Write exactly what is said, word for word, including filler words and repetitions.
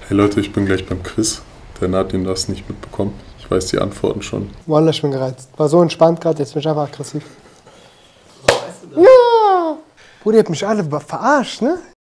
Hey Leute, ich bin gleich beim Quiz. Der Nadine darf es nicht mitbekommen. Ich weiß die Antworten schon. Wallah, ich bin gereizt. War so entspannt gerade, jetzt bin ich einfach aggressiv. So, weißt du das? Ja! Bruder, ihr habt mich alle verarscht, ne?